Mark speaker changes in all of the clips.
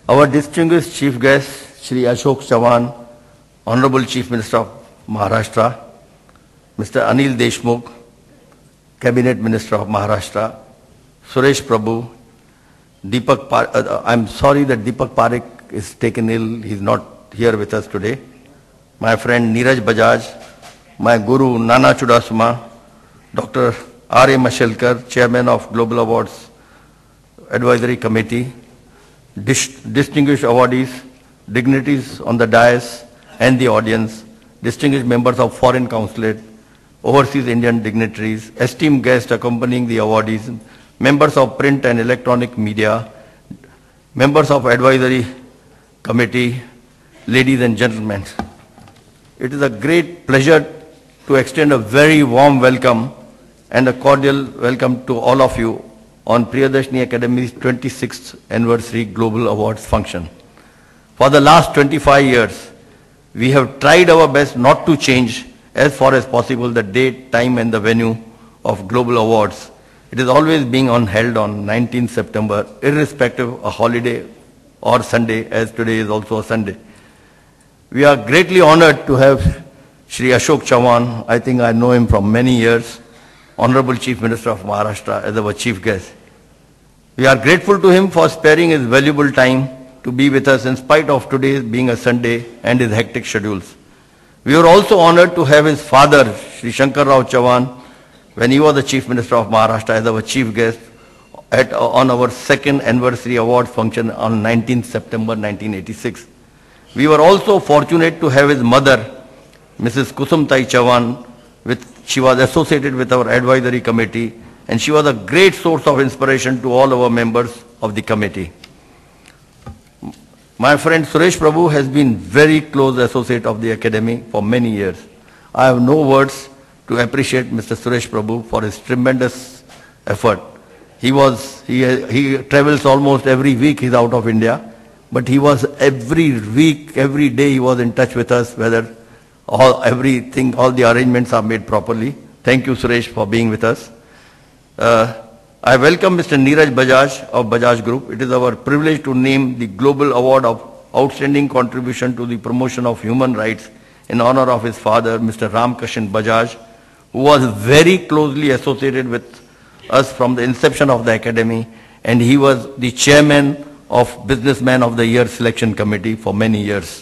Speaker 1: Our distinguished chief guest, Shri Ashok Chavan, Honorable Chief Minister of Maharashtra, Mr. Anil Deshmukh, Cabinet Minister of Maharashtra, Suresh Prabhu, I'm sorry that Deepak Parekh is taken ill, he's not here with us today. My friend Neeraj Bajaj, my guru Nana Chudasama, Dr. R.A. Mashelkar, Chairman of Global Awards Advisory Committee, distinguished awardees, dignitaries on the dais and the audience, distinguished members of Foreign Consulate, overseas Indian dignitaries, esteemed guests accompanying the awardees, members of print and electronic media, members of Advisory Committee, ladies and gentlemen. It is a great pleasure to extend a very warm welcome and a cordial welcome to all of you on Priyadarshini Academy's 26th Anniversary Global Awards function. For the last 25 years, we have tried our best not to change as far as possible the date, time and the venue of Global Awards. It is always being held on 19th September, irrespective of a holiday or Sunday, as today is also a Sunday. We are greatly honored to have Shri Ashok Chavan, I think I know him from many years, Honorable Chief Minister of Maharashtra, as our chief guest. We are grateful to him for sparing his valuable time to be with us in spite of today being a Sunday and his hectic schedules. We are also honored to have his father, Shri Shankar Rao Chavan, when he was the Chief Minister of Maharashtra, as our chief guest on our second anniversary award function on 19th September 1986. We were also fortunate to have his mother, Mrs. Kusumtai Chavan. She was associated with our advisory committee, and she was a great source of inspiration to all our members of the committee. My friend Suresh Prabhu has been very close associate of the academy for many years. I have no words to appreciate Mr. Suresh Prabhu for his tremendous effort. He travels almost every week, he's out of India, but he was every week, every day he was in touch with us, whether all the arrangements are made properly. Thank you, Suresh, for being with us. I welcome Mr. Neeraj Bajaj of Bajaj Group. It is our privilege to name the Global Award of Outstanding Contribution to the Promotion of Human Rights in honor of his father, Mr. Ramkishan Bajaj, who was very closely associated with us from the inception of the academy, and he was the chairman of Businessman of the Year Selection Committee for many years.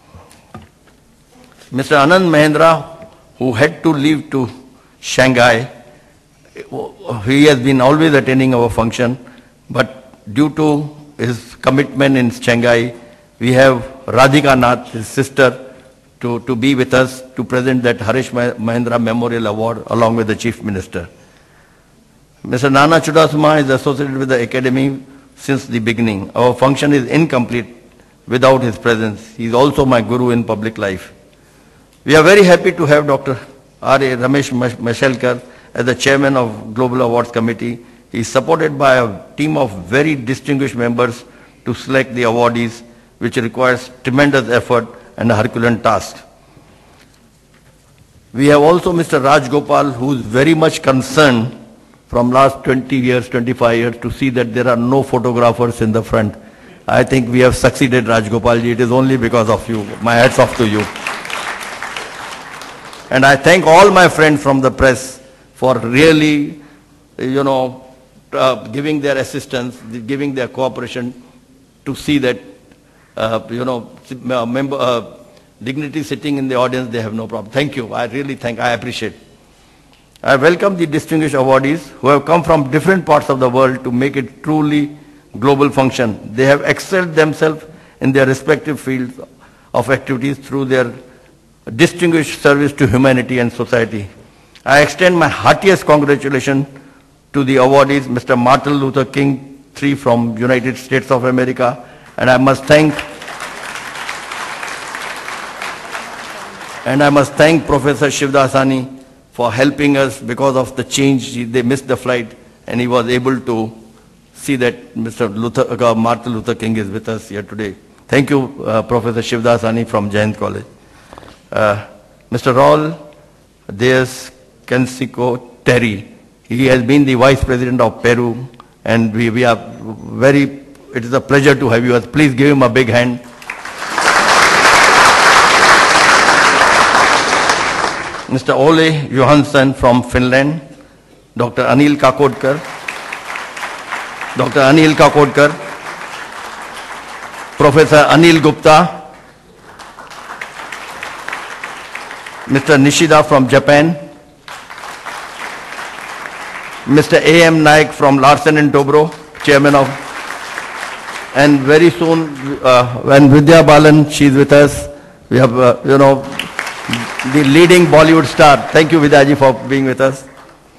Speaker 1: Mr. Anand Mahendra, who had to leave to Shanghai, he has been always attending our function, but due to his commitment in Shanghai, we have Radhika Nath, his sister, to be with us to present that Harish Mahendra Memorial Award along with the Chief Minister. Mr. Nana Chudasama is associated with the Academy since the beginning. Our function is incomplete without his presence. He is also my guru in public life. We are very happy to have Dr. R.A. Ramesh Mashelkar as the Chairman of Global Awards Committee. He is supported by a team of very distinguished members to select the awardees, which requires tremendous effort and a Herculean task. We have also Mr. Raj Gopal, who is very much concerned from last 20 years, 25 years, to see that there are no photographers in the front. I think we have succeeded, Raj Gopalji. It is only because of you. My hats off to you. And I thank all my friends from the press for really, giving their assistance, giving their cooperation to see that, dignitaries sitting in the audience, they have no problem. Thank you. I appreciate. I welcome the distinguished awardees who have come from different parts of the world to make it truly global function. They have excelled themselves in their respective fields of activities through their distinguished service to humanity and society. I extend my heartiest congratulations to the awardees, Mr. Martin Luther King III from United States of America, and I must thank Professor Shivdasani for helping us because of the change. They missed the flight, and he was able to see that Martin Luther King is with us here today. Thank you, Professor Shivdasani from Jain College. Mr. Raul Diaz Canseco Terry, he has been the Vice President of Peru, and we are very It is a pleasure to have you. Please give him a big hand. Mr. Ole Johansson from Finland, Dr. Anil Kakodkar, Professor Anil Gupta, Mr. Nishida from Japan, Mr. A.M. Naik from Larsen & Toubro, Chairman of, and very soon when Vidya Balan, she is with us, we have, the leading Bollywood star. Thank you, Vidyaji, for being with us.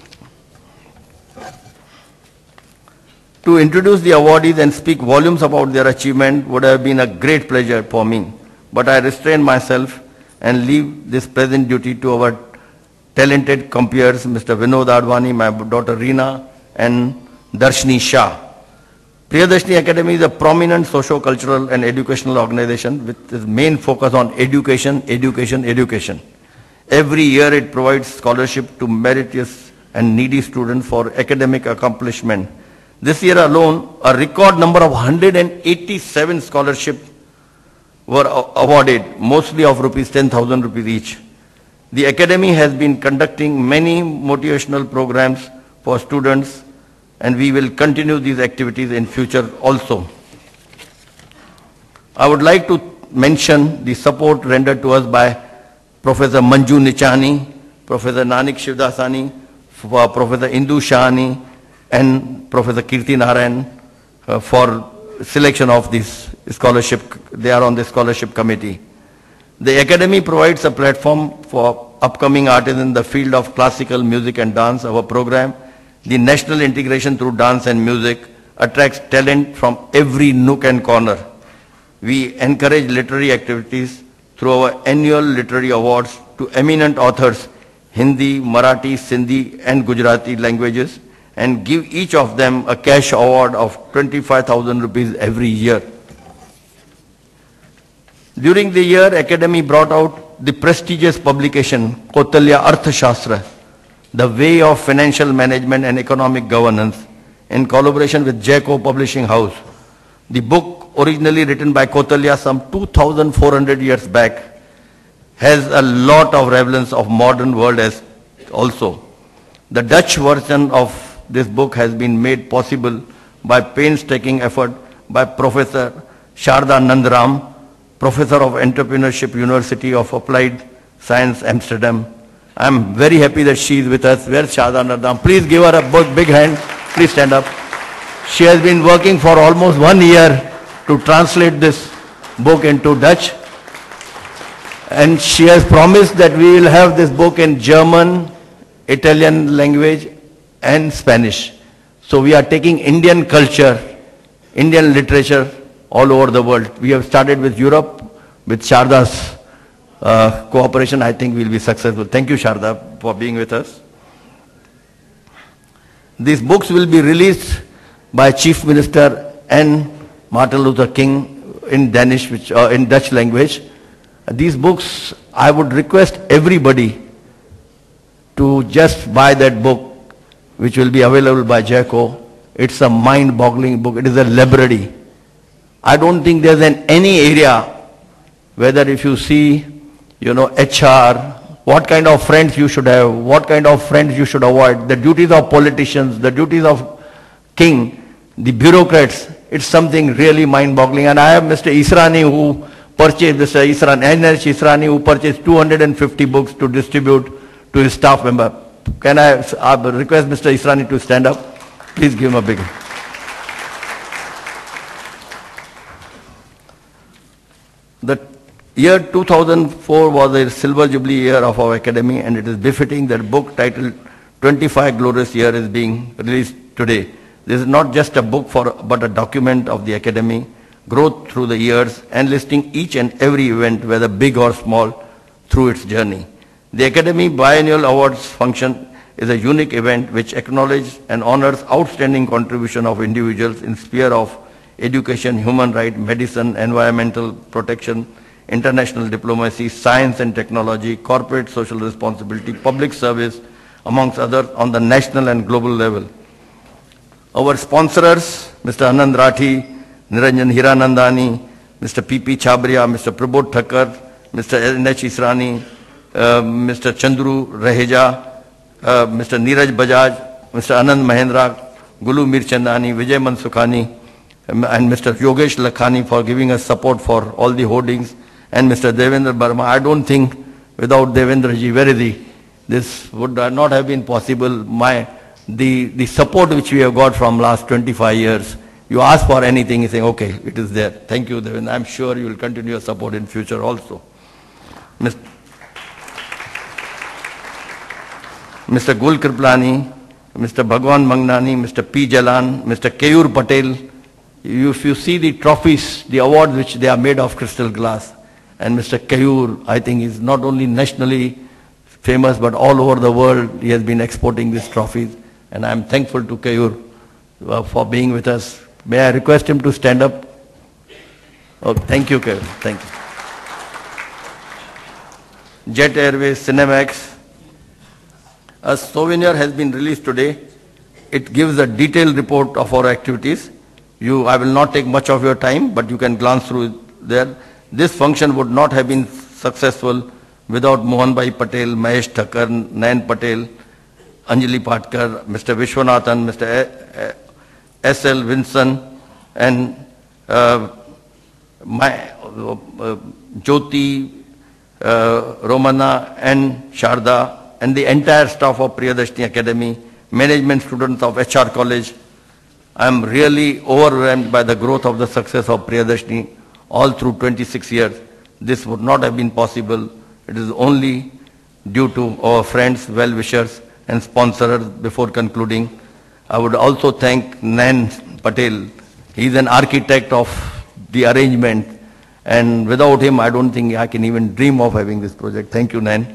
Speaker 1: To introduce the awardees and speak volumes about their achievement would have been a great pleasure for me, but I restrained myself and leave this present duty to our talented compeers, Mr. Vinod Advani, my daughter Reena, and Darshni Shah. Priyadarshini Academy is a prominent socio-cultural and educational organization with its main focus on education. Every year it provides scholarship to meritorious and needy students for academic accomplishment. This year alone, a record number of 187 scholarships were awarded, mostly of rupees 10,000 rupees each. The Academy has been conducting many motivational programs for students, and we will continue these activities in future also. I would like to mention the support rendered to us by Professor Manju Nichani, Professor Nanik Shivdasani, Professor Indu Shahani, and Professor Kirti Narayan for selection of this scholarship. They are on the scholarship committee. The Academy provides a platform for upcoming artists in the field of classical music and dance. Our program, the National Integration Through Dance and Music, attracts talent from every nook and corner. We encourage literary activities through our annual literary awards to eminent authors, Hindi, Marathi, Sindhi, and Gujarati languages, and give each of them a cash award of 25,000 rupees every year. During the year, Academy brought out the prestigious publication Kautilya Arthashastra, The Way of Financial Management and Economic Governance, in collaboration with JACO Publishing House. The book, originally written by Kautilya some 2,400 years back, has a lot of relevance of modern world as also. The Dutch version of this book has been made possible by painstaking effort by Professor Sharda Nandram, Professor of Entrepreneurship, University of Applied Science, Amsterdam. I am very happy that she is with us. Where's Sharda Nandram? Please give her a big hand. Please stand up. She has been working for almost 1 year to translate this book into Dutch. And she has promised that we will have this book in German, Italian language, and Spanish. So we are taking Indian culture, Indian literature all over the world. We have started with Europe. With Sharda's cooperation, I think we will be successful. Thank you, Sharda, for being with us. These books will be released by Chief Minister and Martin Luther King in Danish, in Dutch language. These books, I would request everybody to just buy that book, which will be available by JACO. It's a mind-boggling book. It is a library. I don't think there's any area, whether if you see, HR, what kind of friends you should have, what kind of friends you should avoid, the duties of politicians, the duties of king, the bureaucrats, it's something really mind-boggling. And I have Mr. Israni who purchased, NH Israni who purchased 250 books to distribute to his staff member. Can I request Mr. Israni to stand up? Please give him a big hand. The year 2004 was a silver jubilee year of our academy, and it is befitting that book titled 25 Glorious Years is being released today. This is not just a book but a document of the academy, growth through the years, and listing each and every event, whether big or small, through its journey. The Academy Biennial Awards function is a unique event which acknowledges and honors outstanding contribution of individuals in sphere of education, human rights, medicine, environmental protection, international diplomacy, science and technology, corporate social responsibility, public service, amongst others, on the national and global level. Our sponsors, Mr. Anand Rathi, Niranjan Hiranandani, Mr. P.P. Chabria, Mr. Prabodh Thakkar, Mr. N.H. Israni, Mr. Chandru Raheja, Mr. Neeraj Bajaj, Mr. Anand Mahendra, Gulu Mirchandani, Vijay Mansukhani, and Mr. Yogesh Lakhani for giving us support for all the hoardings, and Mr. Devendra Burma. I don't think without Devendra ji Veredi, this would not have been possible. The support which we have got from last 25 years, you ask for anything, you say, okay, it is there. Thank you, Devendra. I'm sure you will continue your support in future also. Mr. Gul Kriplani, Mr. Bhagwan Mangnani, Mr. P. Jalan, Mr. Keyur Patel. If you see the trophies, the awards which they are made of crystal glass, and Mr. Keyur, I think, is not only nationally famous, but all over the world, he has been exporting these trophies. And I am thankful to Keyur for being with us. May I request him to stand up? Oh, thank you, Keyur. Thank you. Jet Airways, Cinemax. A souvenir has been released today. It gives a detailed report of our activities. I will not take much of your time, but you can glance through it there. This function would not have been successful without Mohan Bhai Patel, Mahesh Thakkar, Nayan Patel, Anjali Patkar, Mr. Vishwanathan, Mr. S.L. Vinson, and Jyoti, Romana, and Sharda, and the entire staff of Priyadarshini Academy, management students of HR College. I am really overwhelmed by the growth of the success of Priyadarshini all through 26 years. This would not have been possible. It is only due to our friends, well-wishers, and sponsors. Before concluding, I would also thank Nayan Patel. He is an architect of the arrangement, and without him, I don't think I can even dream of having this project. Thank you, Nayan.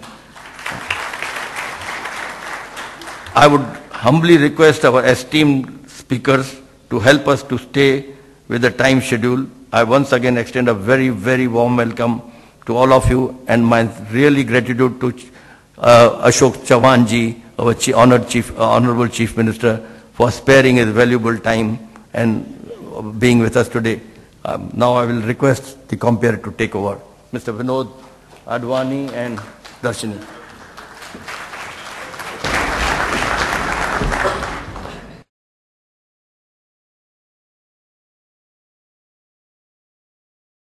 Speaker 1: I would humbly request our esteemed speakers to help us to stay with the time schedule. I once again extend a very, very warm welcome to all of you, and my really gratitude to Ashok Chavan ji, our Honorable Chief Minister, for sparing his valuable time and being with us today. Now I will request the compere to take over. Mr. Vinod Advani and Darshini.